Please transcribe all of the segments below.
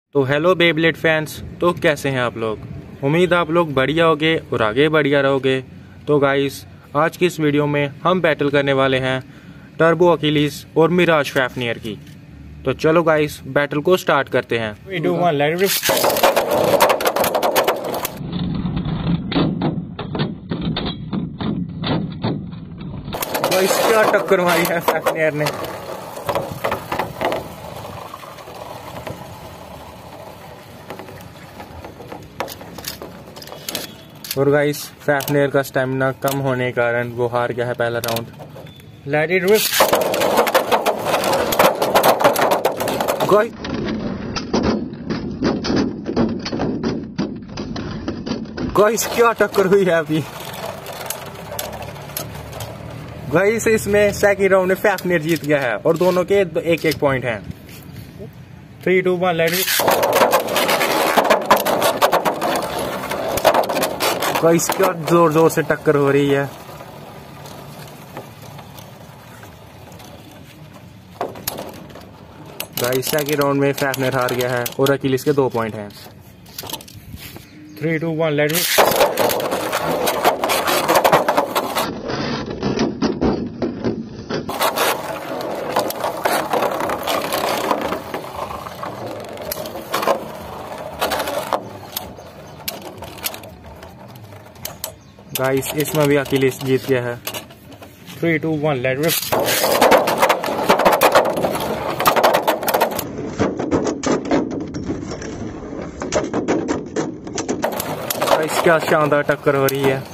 तो hello Beyblade fans, तो कैसे हैं आप लोग। उम्मीद आप लोग बढ़िया होगे और आगे बढ़िया रहोगे। तो गाइस, आज की इस वीडियो में हम बैटल करने वाले हैं टर्बो अकीलीस और मिराज फैफनियर की। तो चलो गाइस, बैटल को स्टार्ट करते हैं। 3, 2, 1 लेट इट। गाइस, क्या टक्कर मारी है फैफनियर ने। और गाइस, फैफनियर का स्टेमिना कम होने के कारण वो हार गया है पहला round. Let it rip. Guys, क्या टक्कर हुई है अभी। गाइस, इसमें सेकंड राउंड में फैफनियर जीत गया है और दोनों के एक एक पॉइंट हैं। 3, 2, 1 लेट इट। गाइस, क्या जोर जोर से टक्कर हो रही है। गाइस, सेकंड राउंड में फैफनियर हार गया है और अकीलीस के 2 पॉइंट हैं। 3, 2, 1 लेट इट। गाइस, इसमें भी अकीलीस जीत गया है। 3, 2, 1 लेट इट। गाइस, क्या शानदार टक्कर हो रही है।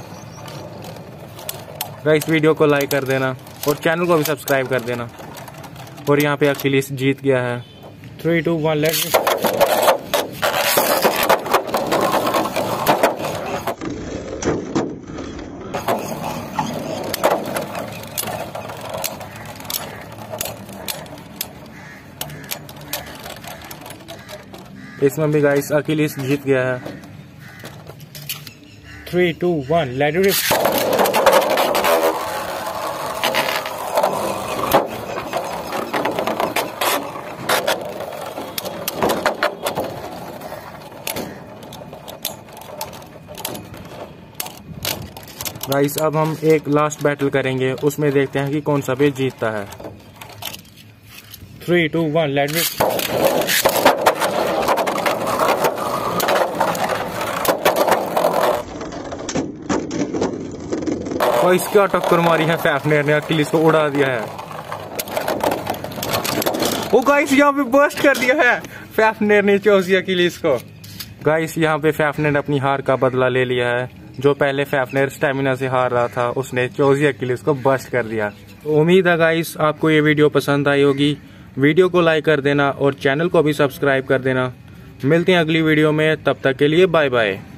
गाइस, वीडियो को लाइक कर देना और चैनल को भी सब्सक्राइब कर देना। और यहाँ पे अकीलीस जीत गया है। 3, 2, 1 लेट इट। इसमें भी गाइस अकीलीस जीत गया है। 3, 2, 1 लेट इट। गाइस, अब हम एक लास्ट बैटल करेंगे, उसमें देखते हैं कि कौन सा पेज जीतता है। 3, 2, 1 लेट इट। गाइस, क्या टक्कर मारी है फैफनियर ने, अकीलीस को उड़ा दिया है। ओ गाइस, यहाँ पे बर्स्ट कर दिया है फैफनियर ने चौसी अकीलीस को। गाइस, यहाँ पे फैफनियर ने अपनी हार का बदला ले लिया है। जो पहले फैफनियर स्टेमिना से हार रहा था, उसने चौसी अकीलीस को बर्स्ट कर दिया। तो उम्मीद है गाइस, आपको ये वीडियो पसंद आई होगी। वीडियो को लाइक कर देना और चैनल को भी सब्सक्राइब कर देना। मिलते हैं अगली वीडियो में, तब तक के लिए बाय बाय।